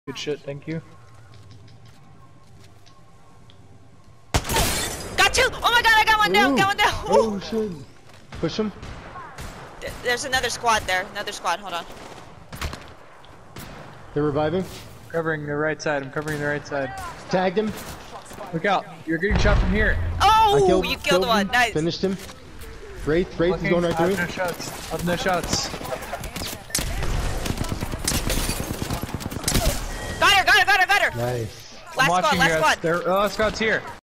Good shit, thank you. Got two! Oh my god, I got one down! Got one down! Oh shit. Push him. There's another squad there. Another squad, hold on. They're reviving. Covering the right side, I'm covering the right side. Tagged him. Look out, you're getting shot from here. Oh, you killed one, him. nice. Finished him. Wraith is going right through me. No shots. No shots. Got her! Nice. Last squad, last squad. Last squad's here.